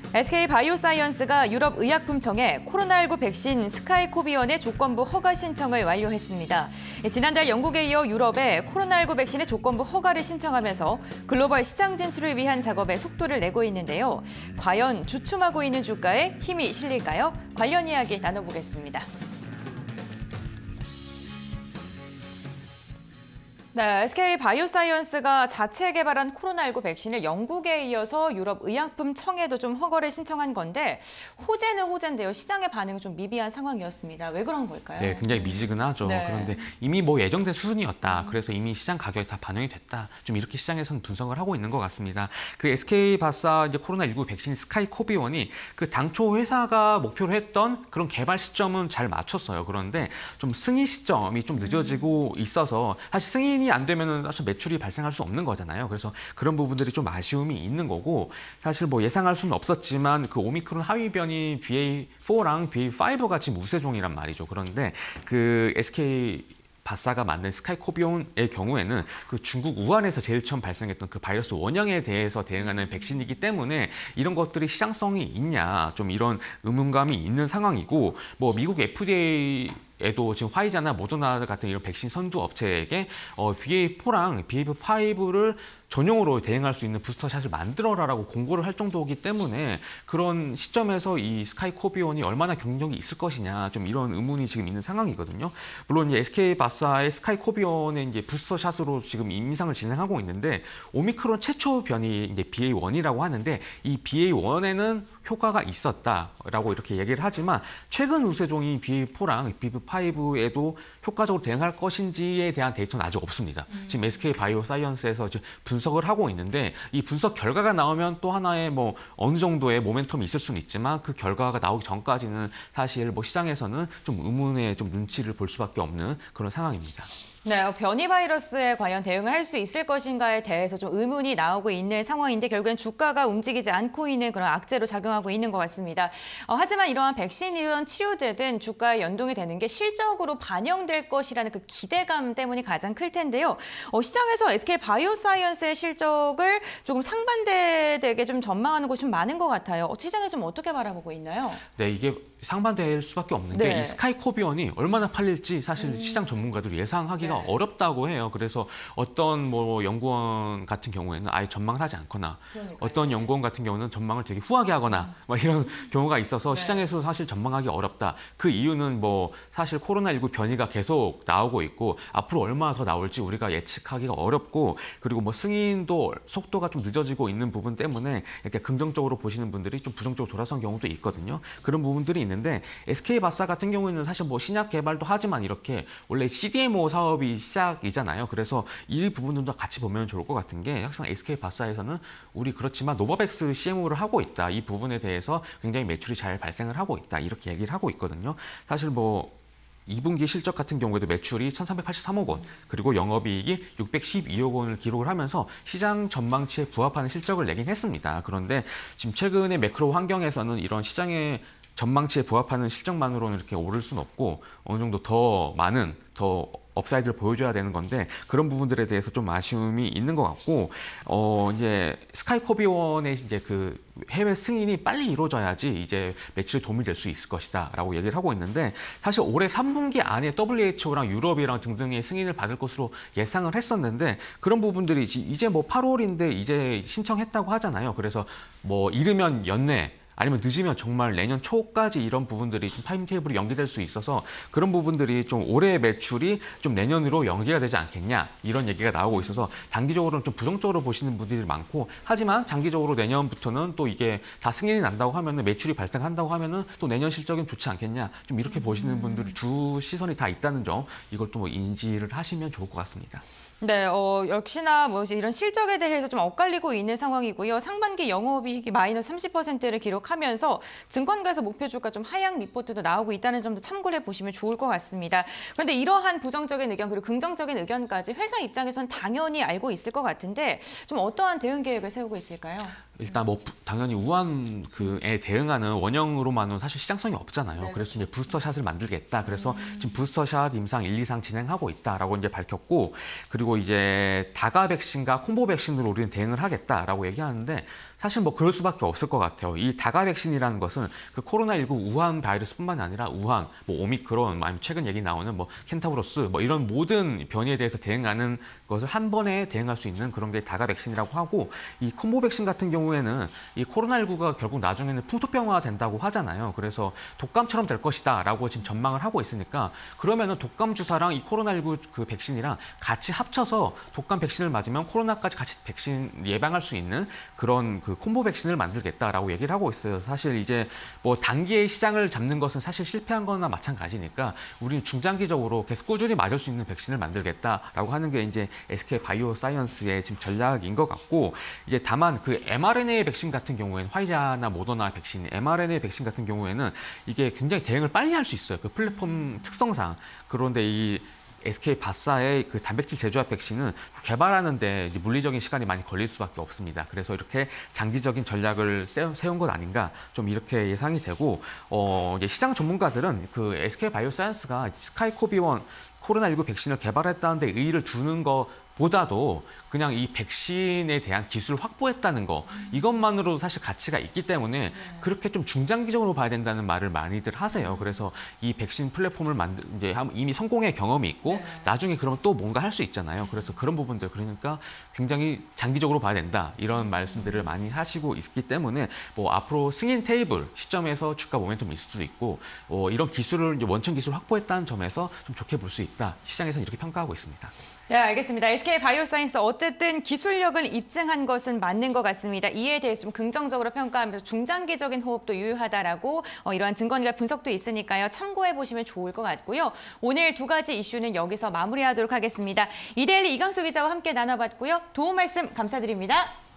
SK바이오사이언스가 유럽의약품청에 코로나19 백신 스카이코비원의 조건부 허가 신청을 완료했습니다. 지난달 영국에 이어 유럽에 코로나19 백신의 조건부 허가를 신청하면서 글로벌 시장 진출을 위한 작업에 속도를 내고 있는데요. 과연 주춤하고 있는 주가에 힘이 실릴까요? 관련 이야기 나눠보겠습니다. 네, SK바이오사이언스가 자체 개발한 코로나19 백신을 영국에 이어서 유럽의약품청에도 좀 허가를 신청한 건데 호재는 호재인데요. 시장의 반응은 좀 미비한 상황이었습니다. 왜 그런 걸까요? 네, 굉장히 미지근하죠. 네. 그런데 이미 뭐 예정된 수준이었다. 그래서 이미 시장 가격이 다 반영이 됐다. 좀 이렇게 시장에서는 분석을 하고 있는 것 같습니다. 그 SK바사 이제 코로나19 백신 스카이코비원이 그 당초 회사가 목표로 했던 그런 개발 시점은 잘 맞췄어요. 그런데 좀 승인 시점이 좀 늦어지고 있어서 사실 승인이 안 되면은 사실 매출이 발생할 수 없는 거잖아요. 그래서 그런 부분들이 좀 아쉬움이 있는 거고 사실 뭐 예상할 수는 없었지만 그 오미크론 하위 변이 BA4랑 BA5 같이 무세종이란 말이죠. 그런데 그 SK 바사가 만든 스카이코비온의 경우에는 그 중국 우한에서 제일 처음 발생했던 그 바이러스 원형에 대해서 대응하는 백신이기 때문에 이런 것들이 시장성이 있냐 좀 이런 의문감이 있는 상황이고 뭐 미국 FDA에도 지금 화이자나 모더나 같은 이런 백신 선두 업체에게 BA4랑 BA5를 전용으로 대응할 수 있는 부스터샷을 만들어라라고 공고를 할 정도이기 때문에 그런 시점에서 이 스카이코비온이 얼마나 경쟁력이 있을 것이냐 좀 이런 의문이 지금 있는 상황이거든요. 물론 이제 SK바사의 스카이코비온의 이제 부스터샷으로 지금 임상을 진행하고 있는데 오미크론 최초 변이 이제 BA1이라고 하는데 이 BA1에는 효과가 있었다라고 이렇게 얘기를 하지만 최근 우세종이 BA4랑 BA5에도 효과적으로 대응할 것인지에 대한 데이터는 아직 없습니다. 지금 SK바이오사이언스에서 분석을 하고 있는데 이 분석 결과가 나오면 또 하나의 뭐 어느 정도의 모멘텀이 있을 수는 있지만 그 결과가 나오기 전까지는 사실 뭐 시장에서는 좀 의문의 좀 눈치를 볼 수밖에 없는 그런 상황입니다. 네, 변이 바이러스에 과연 대응을 할 수 있을 것인가에 대해서 좀 의문이 나오고 있는 상황인데 결국엔 주가가 움직이지 않고 있는 그런 악재로 작용하고 있는 것 같습니다. 하지만 이러한 백신이든 치료제든 주가에 연동이 되는 게 실적으로 반영될 것이라는 그 기대감 때문이 가장 클 텐데요. 시장에서 SK바이오사이언스의 실적을 조금 상반되게 좀 전망하는 곳이 좀 많은 것 같아요. 시장에 좀 어떻게 바라보고 있나요? 네, 이게 상반될 수밖에 없는 게 이 스카이코비온이 얼마나 팔릴지 사실 시장 전문가들이 예상하기가 어렵다고 해요. 그래서 어떤 뭐 연구원 같은 경우에는 아예 전망을 하지 않거나 어떤 연구원 같은 경우는 전망을 되게 후하게 하거나 막 이런 경우가 있어서 시장에서 사실 전망하기 어렵다. 그 이유는 뭐 사실 코로나19 변이가 계속 나오고 있고 앞으로 얼마나 더 나올지 우리가 예측하기가 어렵고 그리고 뭐 승인도 속도가 좀 늦어지고 있는 부분 때문에 이렇게 긍정적으로 보시는 분들이 좀 부정적으로 돌아선 경우도 있거든요. 그런 부분들이 있는데 SK바사 같은 경우에는 사실 뭐 신약 개발도 하지만 이렇게 원래 CDMO 사업이 시작이잖아요. 그래서 이 부분들도 같이 보면 좋을 것 같은 게 항상 SK바사에서는 우리 그렇지만 노바백스 CMO를 하고 있다. 이 부분에 대해서 굉장히 매출이 잘 발생을 하고 있다. 이렇게 얘기를 하고 있거든요. 사실 뭐 2분기 실적 같은 경우에도 매출이 1,383억 원, 그리고 영업이익이 612억 원을 기록을 하면서 시장 전망치에 부합하는 실적을 내긴 했습니다. 그런데 지금 최근의 매크로 환경에서는 이런 시장의 전망치에 부합하는 실적만으로는 이렇게 오를 수는 없고 어느 정도 더 많은 업사이드를 보여줘야 되는 건데 그런 부분들에 대해서 좀 아쉬움이 있는 것 같고 이제 스카이코비원의 이제 그 해외 승인이 빨리 이루어져야지 이제 매출에 도움이 될 수 있을 것이다라고 얘기를 하고 있는데 사실 올해 3분기 안에 WHO랑 유럽이랑 등등의 승인을 받을 것으로 예상을 했었는데 그런 부분들이 이제 뭐 8월인데 이제 신청했다고 하잖아요. 그래서 뭐 이르면 연내 아니면 늦으면 정말 내년 초까지 이런 부분들이 좀 타임테이블이 연기될 수 있어서 그런 부분들이 좀 올해 매출이 좀 내년으로 연기가 되지 않겠냐 이런 얘기가 나오고 있어서 단기적으로는 좀 부정적으로 보시는 분들이 많고 하지만 장기적으로 내년부터는 또 이게 다 승인이 난다고 하면은 매출이 발생한다고 하면은 또 내년 실적은 좋지 않겠냐 좀 이렇게 보시는 분들이 두 시선이 다 있다는 점 이걸 또 인지를 하시면 좋을 것 같습니다. 네, 역시나 뭐 이런 실적에 대해서 좀 엇갈리고 있는 상황이고요. 상반기 영업이익이 마이너스 30%를 기록하면서 증권가에서 목표 주가 좀 하향 리포트도 나오고 있다는 점도 참고를 해보시면 좋을 것 같습니다. 그런데 이러한 부정적인 의견 그리고 긍정적인 의견까지 회사 입장에선 당연히 알고 있을 것 같은데 좀 어떠한 대응 계획을 세우고 있을까요? 일단 뭐 당연히 우한 그에 대응하는 원형으로만은 사실 시장성이 없잖아요. 네, 그래서 이제 부스터샷을 만들겠다. 그래서 지금 부스터샷 임상 1, 2상 진행하고 있다라고 이제 밝혔고 그리고 이제 다가 백신과 콤보 백신으로 우리는 대응을 하겠다라고 얘기하는데 사실 뭐 그럴 수밖에 없을 것 같아요. 이 다가 백신이라는 것은 그 코로나19 우한 바이러스뿐만 아니라 우한, 뭐 오미크론, 아니면 최근 얘기 나오는 뭐 켄타우로스, 뭐 이런 모든 변이에 대해서 대응하는 것을 한 번에 대응할 수 있는 그런 게 다가 백신이라고 하고, 이 콤보 백신 같은 경우에는 이 코로나19가 결국 나중에는 풍토병화 된다고 하잖아요. 그래서 독감처럼 될 것이다라고 지금 전망을 하고 있으니까, 그러면은 독감 주사랑 이 코로나19 그 백신이랑 같이 합쳐서 독감 백신을 맞으면 코로나까지 같이 백신 예방할 수 있는 그런 그 콤보 백신을 만들겠다라고 얘기를 하고 있어요. 사실 이제 뭐 단기의 시장을 잡는 것은 사실 실패한 거나 마찬가지니까 우리는 중장기적으로 계속 꾸준히 맞을 수 있는 백신을 만들겠다라고 하는 게 이제 SK 바이오사이언스의 지금 전략인 것 같고, 이제 다만 그 mRNA 백신 같은 경우에는 화이자나 모더나 백신, mRNA 백신 같은 경우에는 이게 굉장히 대응을 빨리 할 수 있어요. 그 플랫폼 특성상. 그런데 이 SK 바사의 그 단백질 제조합 백신은 개발하는데 물리적인 시간이 많이 걸릴 수밖에 없습니다. 그래서 이렇게 장기적인 전략을 세운 것 아닌가, 좀 이렇게 예상이 되고, 이제 시장 전문가들은 그 SK 바이오사이언스가 스카이코비1 코로나19 백신을 개발했다는 데 의의를 두는 것보다도 그냥 이 백신에 대한 기술을 확보했다는 거, 이것만으로도 사실 가치가 있기 때문에 그렇게 좀 중장기적으로 봐야 된다는 말을 많이들 하세요. 그래서 이 백신 플랫폼을 이제 이미 성공의 경험이 있고 나중에 그러면 또 뭔가 할 수 있잖아요. 그래서 그런 부분들, 그러니까 굉장히 장기적으로 봐야 된다, 이런 말씀들을 많이 하시고 있기 때문에 뭐 앞으로 승인 테이블 시점에서 주가 모멘텀이 있을 수도 있고, 이런 기술을 이제 원천 기술 확보했다는 점에서 좀 좋게 볼 수 있다. 시장에서는 이렇게 평가하고 있습니다. 네, 알겠습니다. SK 바이오사이언스 어쨌든 기술력을 입증한 것은 맞는 것 같습니다. 이에 대해서 좀 긍정적으로 평가하면서 중장기적인 호흡도 유효하다라고 이러한 증거과 분석도 있으니까요. 참고해 보시면 좋을 것 같고요. 오늘 두 가지 이슈는 여기서 마무리하도록 하겠습니다. 이데일리 이강수 기자와 함께 나눠봤고요. 도움 말씀 감사드립니다.